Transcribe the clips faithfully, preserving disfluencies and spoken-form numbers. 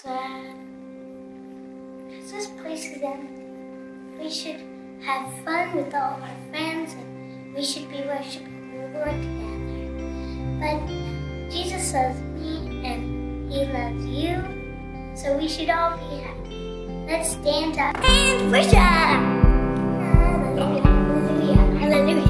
where this place again. We should have fun with all of our friends, and we should be worshiping the Lord together. But Jesus loves me and He loves you, so we should all be happy. Let's stand up and worship! Hallelujah, hallelujah, hallelujah.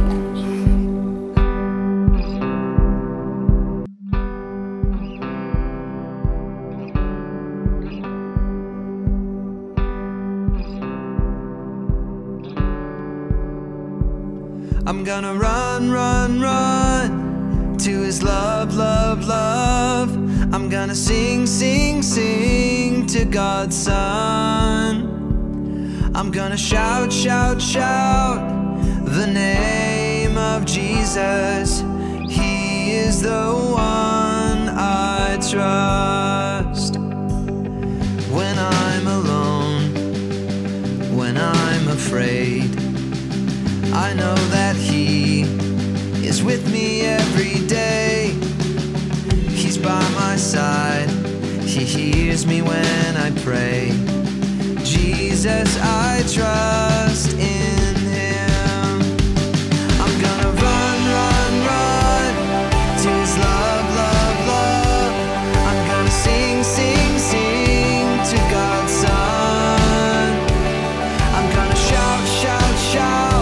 I'm gonna run, run, run to His love, love, love. I'm gonna sing, sing, sing to God's Son. I'm gonna shout, shout, shout the name of Jesus. He is the one I trust. When I'm alone, when I'm afraid, I know that He is with me every day. He's by my side, He hears me when I pray. Jesus, I trust in Him. I'm gonna run, run, run to His love, love, love. I'm gonna sing, sing, sing to God's Son. I'm gonna shout, shout, shout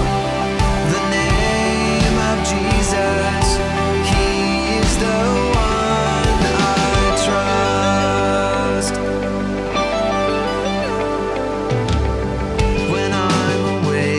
Jesus, He is the one I trust. When I'm away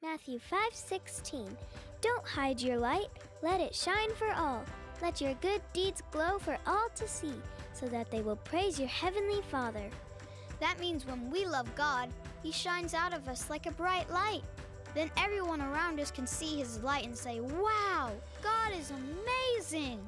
Matthew five sixteen. Don't hide your light, let it shine for all. Let your good deeds glow for all to see, so that they will praise your heavenly Father. That means when we love God, He shines out of us like a bright light. Then everyone around us can see His light and say, "Wow, God is amazing!"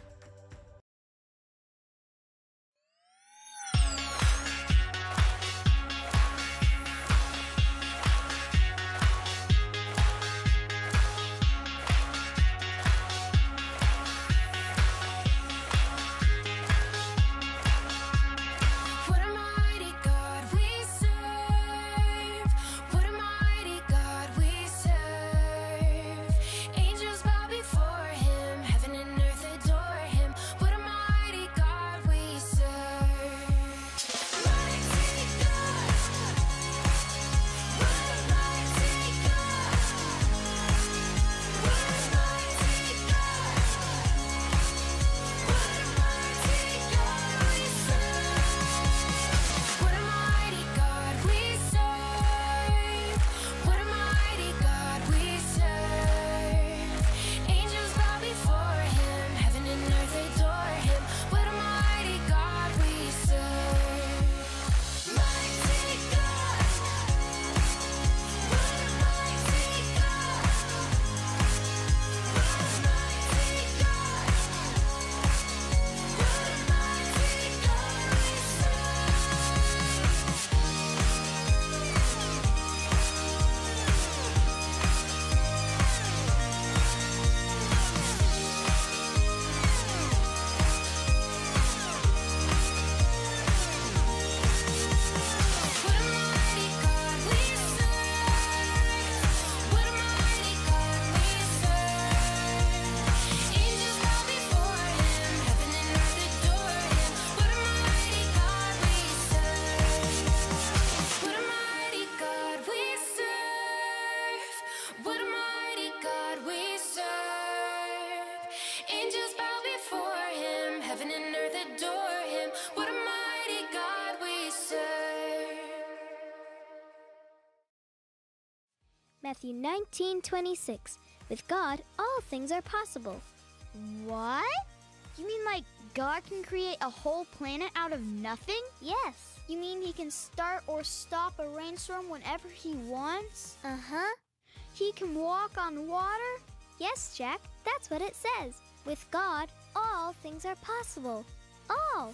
Matthew nineteen twenty-six. With God, all things are possible. What? You mean like God can create a whole planet out of nothing? Yes. You mean He can start or stop a rainstorm whenever He wants? Uh-huh. He can walk on water? Yes, Jack, that's what it says. With God, all things are possible. All.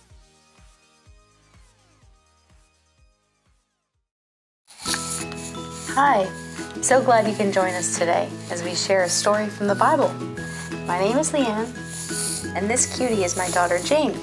Hi, so glad you can join us today as we share a story from the Bible. My name is Leanne, and this cutie is my daughter Jane.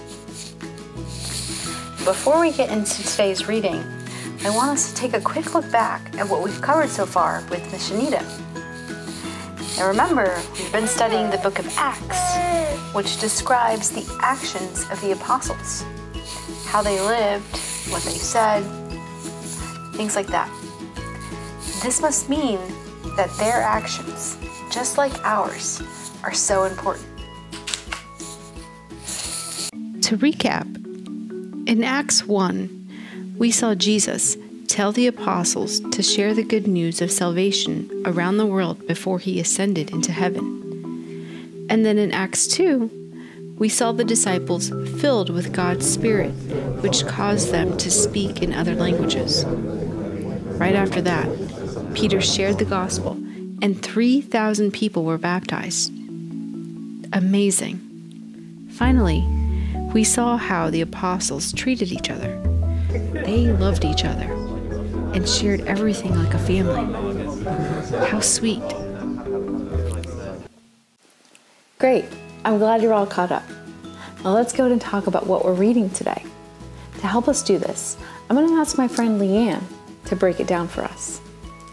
Before we get into today's reading, I want us to take a quick look back at what we've covered so far with Miss Shanita. Now remember, we've been studying the book of Acts, which describes the actions of the apostles, how they lived, what they said, things like that. This must mean that their actions, just like ours, are so important. To recap, in Acts one, we saw Jesus tell the apostles to share the good news of salvation around the world before He ascended into heaven. And then in Acts two, we saw the disciples filled with God's Spirit, which caused them to speak in other languages. Right after that, Peter shared the gospel, and three thousand people were baptized. Amazing. Finally, we saw how the apostles treated each other. They loved each other and shared everything like a family. How sweet. Great, I'm glad you're all caught up. Now let's go and talk about what we're reading today. To help us do this, I'm going to ask my friend LeAnn to break it down for us.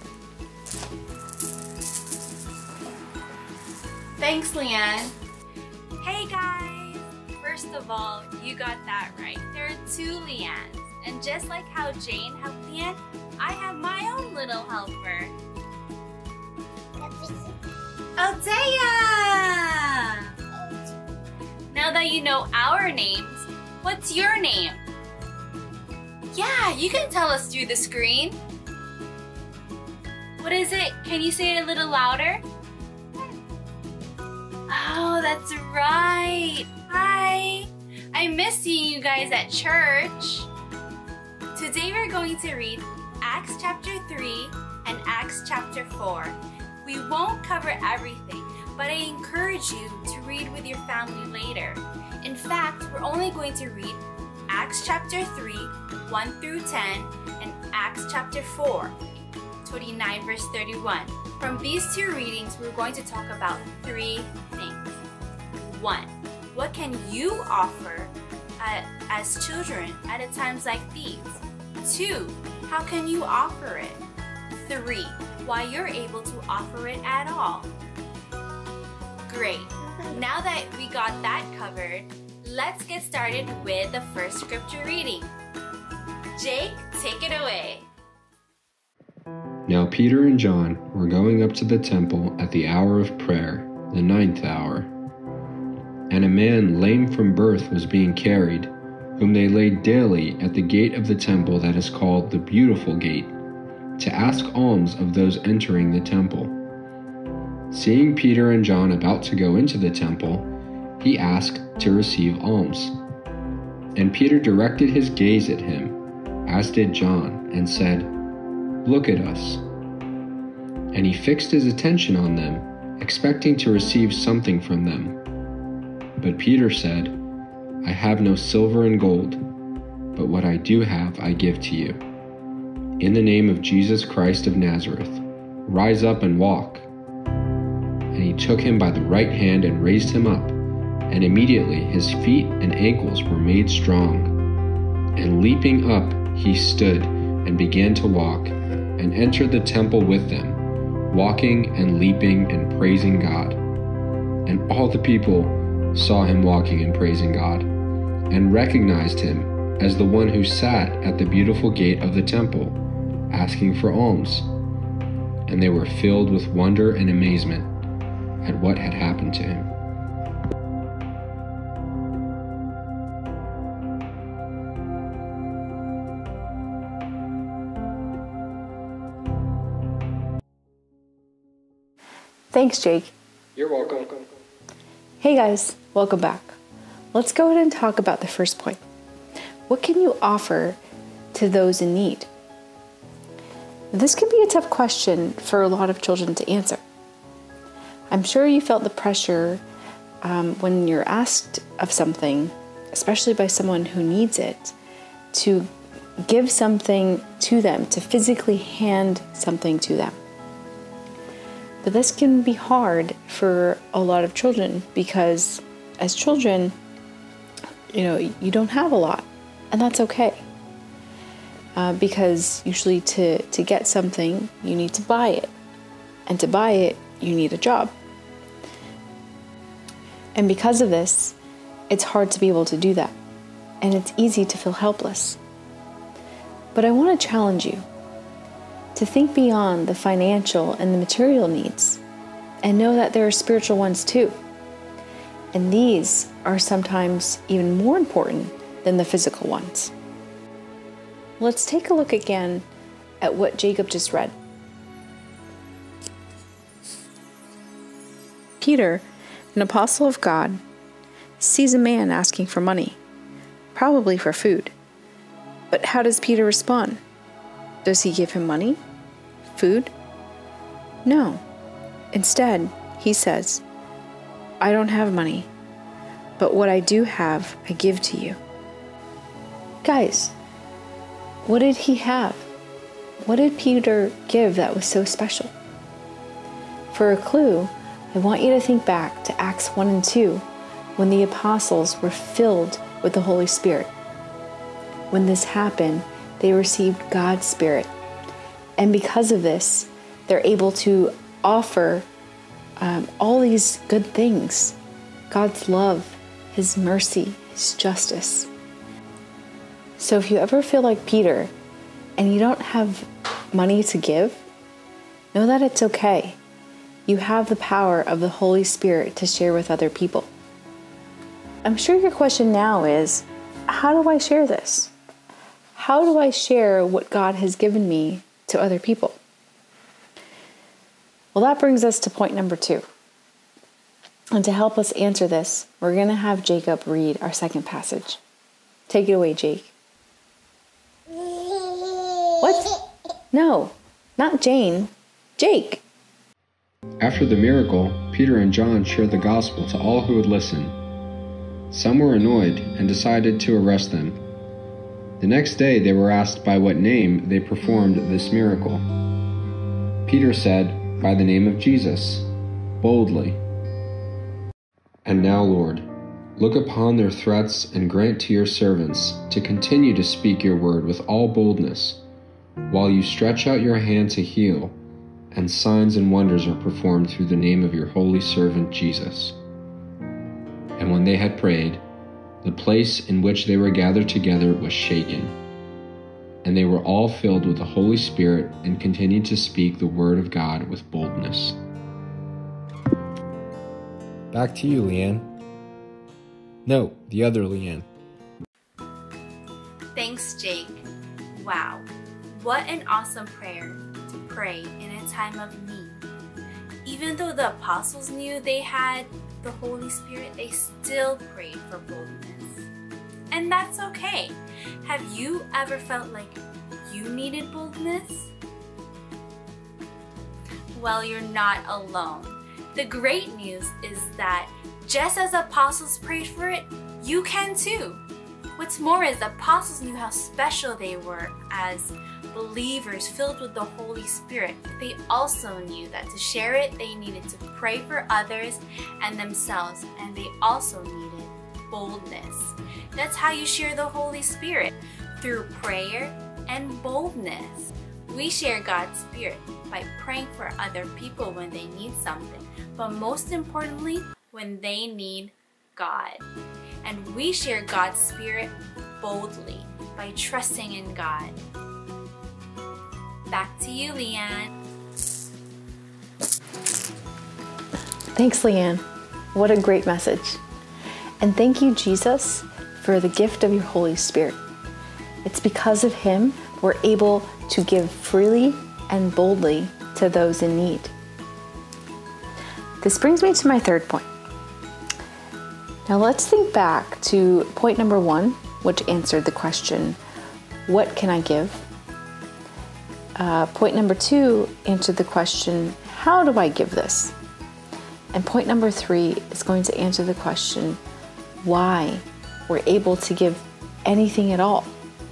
Thanks, Leanne. Hey guys! First of all, you got that right. There are two Leannes. And just like how Jane helped Leanne, I have my own little helper. Althea! Now that you know our names, what's your name? Yeah, you can tell us through the screen. What is it? Can you say it a little louder? Oh, that's right. Hi. I miss seeing you guys at church. Today we're going to read Acts chapter three and Acts chapter four. We won't cover everything, but I encourage you to read with your family later. In fact, we're only going to read Acts chapter three, one through ten, and Acts chapter four, twenty-nine verse thirty-one. From these two readings, we're going to talk about three things. One, what can you offer uh, as children at a times like these? Two, how can you offer it? Three, why you're able to offer it at all. Great. Now that we got that covered, let's get started with the first scripture reading. Jake, take it away. Now Peter and John were going up to the temple at the hour of prayer, the ninth hour. And a man lame from birth was being carried, whom they laid daily at the gate of the temple that is called the Beautiful Gate, to ask alms of those entering the temple. Seeing Peter and John about to go into the temple, he asked to receive alms. And Peter directed his gaze at him, as did John, and said, "Look at us." And he fixed his attention on them, expecting to receive something from them. But Peter said, "I have no silver and gold, but what I do have I give to you. In the name of Jesus Christ of Nazareth, rise up and walk." And he took him by the right hand and raised him up, and immediately his feet and ankles were made strong. And leaping up, he stood and began to walk, and entered the temple with them, walking and leaping and praising God. And all the people saw him walking and praising God, and recognized him as the one who sat at the beautiful gate of the temple, asking for alms. And they were filled with wonder and amazement at what had happened to him. Thanks, Jake. You're welcome. Hey guys, welcome back. Let's go ahead and talk about the first point. What can you offer to those in need? This can be a tough question for a lot of children to answer. I'm sure you felt the pressure um, when you're asked of something, especially by someone who needs it, to give something to them, to physically hand something to them. But this can be hard for a lot of children because as children, you know, you don't have a lot, and that's okay. Uh, because usually to, to get something, you need to buy it. And to buy it, you need a job. And because of this, it's hard to be able to do that. And it's easy to feel helpless. But I want to challenge you to think beyond the financial and the material needs and know that there are spiritual ones too. And these are sometimes even more important than the physical ones. Let's take a look again at what Jacob just read. Peter, an apostle of God, sees a man asking for money, probably for food. But how does Peter respond? Does he give him money? Food? No. Instead, he says, "I don't have money, but what I do have, I give to you." Guys, what did he have? What did Peter give that was so special? For a clue, I want you to think back to Acts one and two, when the apostles were filled with the Holy Spirit. When this happened, they received God's Spirit. And because of this, they're able to offer um, all these good things. God's love, His mercy, His justice. So if you ever feel like Peter and you don't have money to give, know that it's okay. You have the power of the Holy Spirit to share with other people. I'm sure your question now is, how do I share this? How do I share what God has given me to other people? Well, that brings us to point number two. And to help us answer this, we're going to have Jacob read our second passage. Take it away, Jake. What? No, not Jane. Jake. After the miracle, Peter and John shared the gospel to all who would listen. Some were annoyed and decided to arrest them. The next day they were asked by what name they performed this miracle. Peter said, "By the name of Jesus," boldly. And now, Lord, look upon their threats and grant to your servants to continue to speak your word with all boldness, while you stretch out your hand to heal, and signs and wonders are performed through the name of your holy servant Jesus. And when they had prayed, the place in which they were gathered together was shaken, and they were all filled with the Holy Spirit and continued to speak the word of God with boldness. Back to you, Leanne. No, the other Leanne. Thanks, Jake. Wow, what an awesome prayer to pray in a time of need. Even though the apostles knew they had the Holy Spirit, they still prayed for boldness. And that's okay. Have you ever felt like you needed boldness? Well, you're not alone. The great news is that just as apostles prayed for it, you can too. What's more is the apostles knew how special they were as believers filled with the Holy Spirit. They also knew that to share it, they needed to pray for others and themselves, and they also needed boldness. That's how you share the Holy Spirit, through prayer and boldness. We share God's Spirit by praying for other people when they need something, but most importantly, when they need God. And we share God's Spirit boldly by trusting in God. Back to you, Leanne. Thanks, Leanne. What a great message. And thank you, Jesus, for the gift of your Holy Spirit. It's because of him we're able to give freely and boldly to those in need. This brings me to my third point. Now let's think back to point number one, which answered the question, what can I give? Uh, point number two answered the question, how do I give this? And point number three is going to answer the question, why we're able to give anything at all.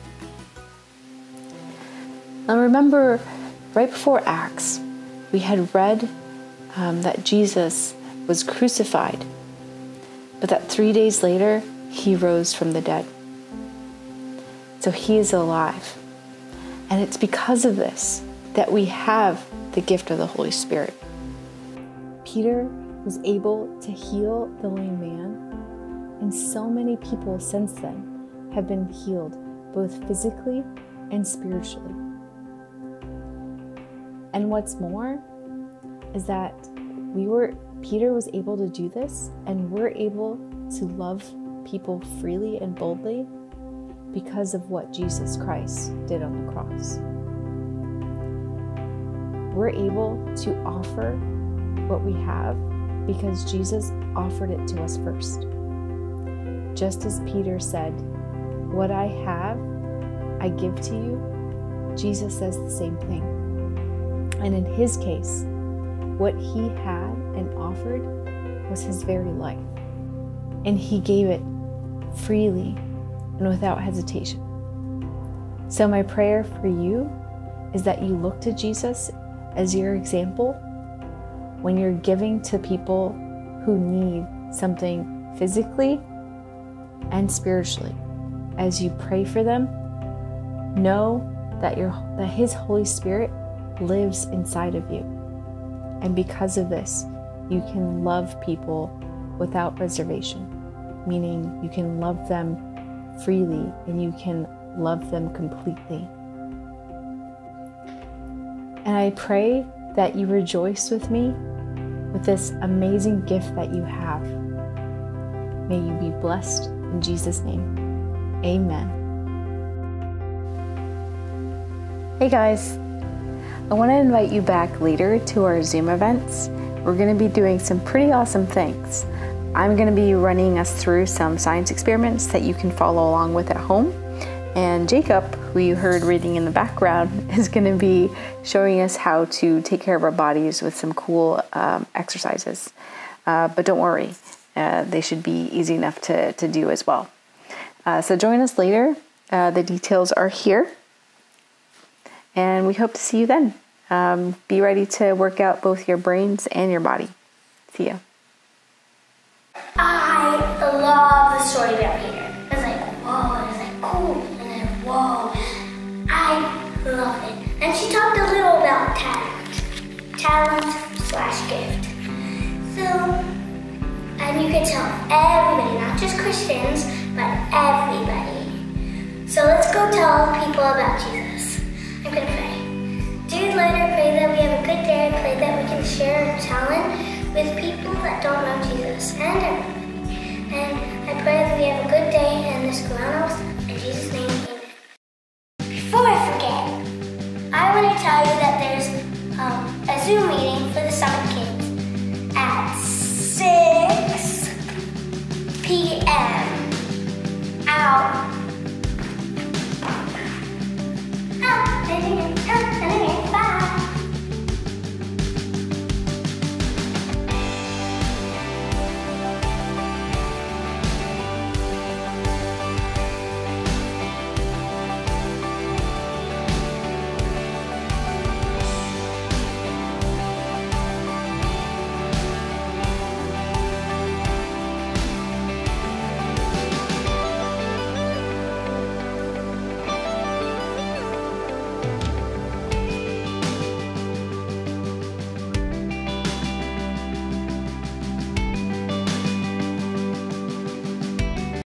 Now remember, right before Acts, we had read um, that Jesus was crucified, but that three days later, he rose from the dead. So he is alive. And it's because of this that we have the gift of the Holy Spirit. Peter was able to heal the lame man, and so many people since then have been healed, both physically and spiritually. And what's more is that we were, Peter was able to do this, and we're able to love people freely and boldly because of what Jesus Christ did on the cross. We're able to offer what we have because Jesus offered it to us first. Just as Peter said, "What I have, I give to you," Jesus says the same thing. And in his case, what he had and offered was his very life. And he gave it freely and without hesitation. So my prayer for you is that you look to Jesus as your example when you're giving to people who need something physically and spiritually. As you pray for them, know that your that his Holy Spirit lives inside of you. And because of this, you can love people without reservation, meaning you can love them freely and you can love them completely. And I pray that you rejoice with me with this amazing gift that you have. May you be blessed in Jesus' name. Amen. Hey guys, I want to invite you back later to our Zoom events. We're going to be doing some pretty awesome things. I'm going to be running us through some science experiments that you can follow along with at home. And Jacob, who you heard reading in the background, is going to be showing us how to take care of our bodies with some cool um, exercises. Uh, but don't worry, uh, they should be easy enough to, to do as well. Uh, so join us later. Uh, the details are here. And we hope to see you then. Um, be ready to work out both your brains and your body. See ya. I love the story about Peter. It was like, whoa, it was like cool, and then whoa. I love it. And she talked a little about talent. Talent slash gift. So, and you can tell everybody, not just Christians, but everybody. So let's go tell people about Jesus. I'm gonna pray. Dear Lord, I pray that we have a good day. I pray that we can share our talent with people that don't know Jesus and everybody. And I pray that we have a good day and this ground in Jesus' name.